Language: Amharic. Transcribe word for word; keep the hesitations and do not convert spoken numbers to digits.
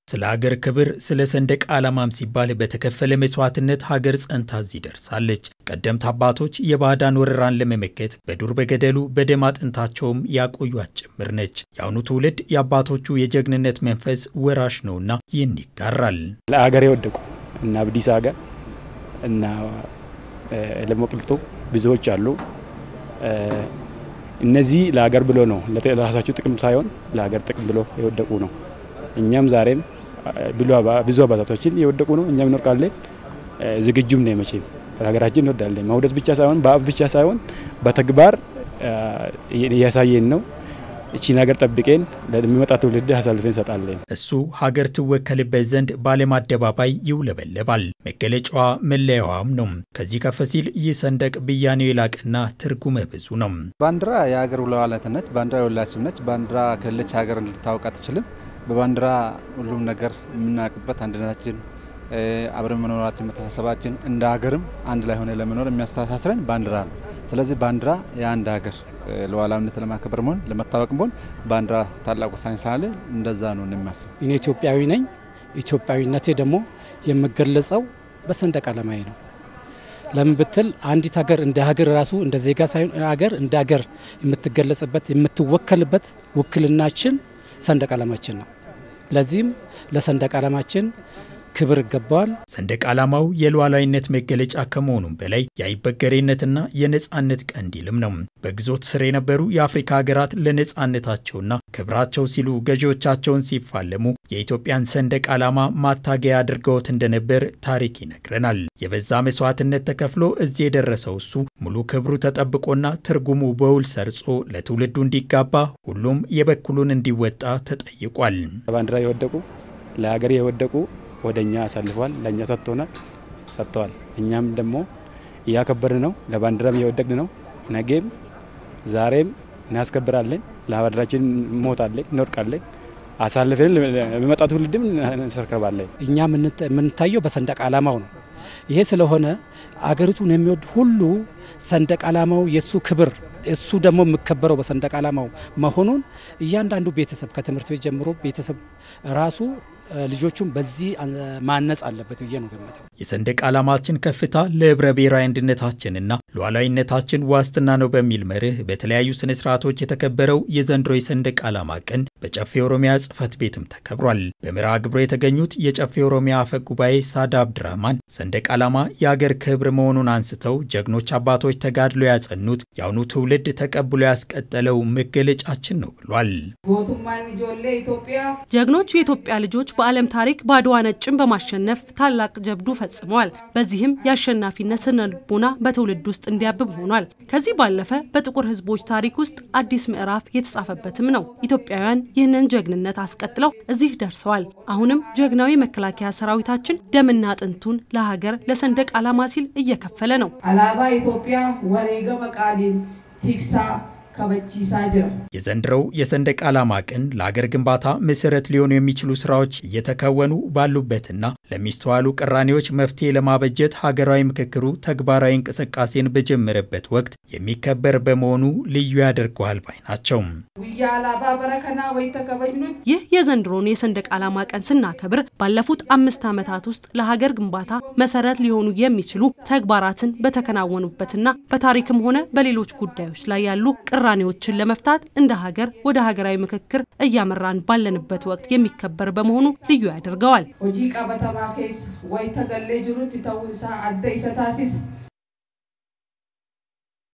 ስለ ሀገር ክብር ስለ ሰንደቅ ዓላማም ሲባል በተከፈለ መስዋዕትነት ሀገር ጸንታ እዚህ ደርሳለች። ቀደምት አባቶች የባዕዳን ወረራን ለመመከት በዱር በገደሉ በደም አጥንታቸውም ያቆዩት ጭምር ነች። የአሁኑ ትውልድ የአባቶቹ የጀግንነት መንፈስ ወራሽ ነውና ይህን ይጋራል። ለሀገር የወደቁ እና አብዲሳ አጋ እና ለሞቅልቶ ብዙዎች አሉ። እነዚህ ለሀገር ብሎ ነው ለራሳቸው ጥቅም ሳይሆን ለሀገር ጥቅም ብሎ የወደቁ ነው። እኛም ዛሬም ብዙ አባቶችን የወደቁ ነው። እኛም እንወርቃለን ዝግጁም ነን። መቼም ሀገራችን እንወዳለን። ማውደስ ብቻ ሳይሆን በአፍ ብቻ ሳይሆን በተግባር ያሳየን ነው። እቺን ሀገር ጠብቀን ለሚመጣው ትውልድ አሳልፈን እንሰጣለን። እሱ ሀገር ትወከልበት ዘንድ ባለም አደባባይ ይውለበለባል። መገለጫዋ መለያዋም ነው። ከዚህ ከፍ ሲል ይህ ሰንደቅ ብያኔው የላቀና ትርጉመ ብዙ ነው። ባንዲራ የሀገር ሉዓላዊነት ባንዲራ የሁላችንም ነች። ባንዲራ ከሌለች ሀገር ልታውቅ አትችልም። በባንዲራ ሁሉም ነገር የምናውቅበት አንድነታችን አብረን መኖራችን መተሳሰባችን እንደ ሀገርም አንድ ላይ ሆነ ለመኖር የሚያስተሳስረን ባንዲራ ነው። ስለዚህ ባንዲራ የአንድ ሀገር ሉዓላዊነት ለማከበር መሆን ለመታወቅ መሆን ባንዲራ ታላቅ ወሳኝ ስላለ እንደዛ ነው የሚያስብ። እኔ ኢትዮጵያዊ ነኝ። ኢትዮጵያዊነቴ ደግሞ የምገለጸው በሰንደቅ ዓላማዬ ነው። ለምን ብትል አንዲት ሀገር እንደ ሀገር ራሱ እንደ ዜጋ ሳይሆን ሀገር እንደ ሀገር የምትገለጽበት የምትወከልበት ውክልናችን ሰንደቅ ዓላማችን ነው። ለዚህም ለሰንደቅ ዓላማችን ክብር ይገባዋል። ሰንደቅ ዓላማው የሉዓላዊነት መገለጫ ከመሆኑም በላይ የአይበገሬነትና የነጻነት ቀንዲልም ነው። በግዞት ስር የነበሩ የአፍሪካ ሀገራት ለነጻነታቸውና ክብራቸው ሲሉ ገዢዎቻቸውን ሲፋለሙ የኢትዮጵያን ሰንደቅ ዓላማ ማታገያ አድርገውት እንደነበር ታሪክ ይነግረናል። የበዛ መስዋዕትነት ተከፍሎ እዚህ የደረሰው እሱ ሙሉ ክብሩ ተጠብቆና ትርጉሙ በውል ሰርጾ ለትውልዱ እንዲጋባ ሁሉም የበኩሉን እንዲወጣ ተጠይቋል። ባንዲራ የወደቁ ለሀገር የወደቁ ወደኛ አሳልፈዋል። ለኛ ሰጥተውናል ሰጥተዋል። እኛም ደግሞ ያከበርን ነው። ለባንዲራም የወደቅን ነው። ነገም ዛሬም እናስከብራለን። ለሀገራችን ሞታለን እንወርቃለን። አሳልፈን ለሚመጣው ትውልድም እንሰርከባለን። እኛ የምንታየው በሰንደቅ ዓላማው ነው። ይሄ ስለሆነ አገሪቱን የሚወድ ሁሉ ሰንደቅ ዓላማው የሱ ክብር እሱ ደግሞ የሚከበረው በሰንደቅ ዓላማው መሆኑን እያንዳንዱ ቤተሰብ ከትምህርት ቤት ጀምሮ ቤተሰብ ራሱ ልጆቹን በዚህ ማነጽ አለበት ብዬ ነው ገመተው። የሰንደቅ ዓላማችን ከፍታ ለህብረ ብሔራዊ አንድነታችንና ሉዓላዊነታችን ዋስትና ነው በሚል መርህ በተለያዩ ስነ ስርዓቶች የተከበረው የዘንድሮ የሰንደቅ ዓላማ ቀን በጨፌ ኦሮሚያ ጽፈት ቤትም ተከብሯል። በመርሃ ግብሩ የተገኙት የጨፌ ኦሮሚያ አፈ ጉባኤ ሳዳ አብድራህማን ሰንደቅ ዓላማ የሀገር ክብር መሆኑን አንስተው ጀግኖች አባቶች ተጋድሎ ያጸኑት የአሁኑ ትውልድ ተቀብሎ ያስቀጠለው መገለጫችን ነው ብሏል። ጀግኖች የኢትዮጵያ ልጆች በዓለም ታሪክ ባድዋ ነጭን በማሸነፍ ታላቅ ጀብዱ ፈጽመዋል። በዚህም ያሸናፊነት ስነልቦና በትውልድ ውስጥ እንዲያብብ ሆኗል። ከዚህ ባለፈ በጥቁር ህዝቦች ታሪክ ውስጥ አዲስ ምዕራፍ የተጻፈበትም ነው። ኢትዮጵያውያን ይህንን ጀግንነት አስቀጥለው እዚህ ደርሰዋል። አሁንም ጀግናዊ መከላከያ ሰራዊታችን ደምና አጥንቱን ለሀገር ለሰንደቅ ዓላማ ሲል እየከፈለ ነው። አላባ ኢትዮጵያ ወሬገ መቃሊን ቲክሳ የዘንድሮው የሰንደቅ ዓላማ ቀን ለሀገር ግንባታ መሰረት ሊሆኑ የሚችሉ ስራዎች እየተከወኑ ባሉበትና ለሚስተዋሉ ቅራኔዎች መፍትሄ ለማበጀት ሀገራዊ ምክክሩ ተግባራዊ እንቅስቃሴን በጀመረበት ወቅት የሚከበር በመሆኑ ልዩ ያደርገዋል ባይ ናቸው። ይህ የዘንድሮን የሰንደቅ ዓላማ ቀን ስናከብር ባለፉት አምስት ዓመታት ውስጥ ለሀገር ግንባታ መሰረት ሊሆኑ የሚችሉ ተግባራትን በተከናወኑበትና በታሪክም ሆነ በሌሎች ጉዳዮች ላይ ያሉ ቅራኔዎችን ለመፍታት እንደ ሀገር ወደ ሀገራዊ ምክክር እያመራን ባለንበት ወቅት የሚከበር በመሆኑ ልዩ ያደርገዋል።